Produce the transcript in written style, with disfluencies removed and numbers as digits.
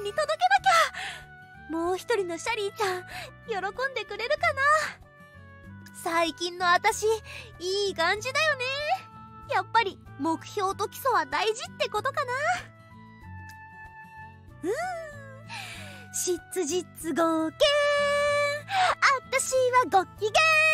んに届けなきゃ。もう一人のシャリーちゃん喜んでくれるかな。最近の私いい感じだよね。やっぱり目標と基礎は大事ってことかな。質実剛健、私はご機嫌。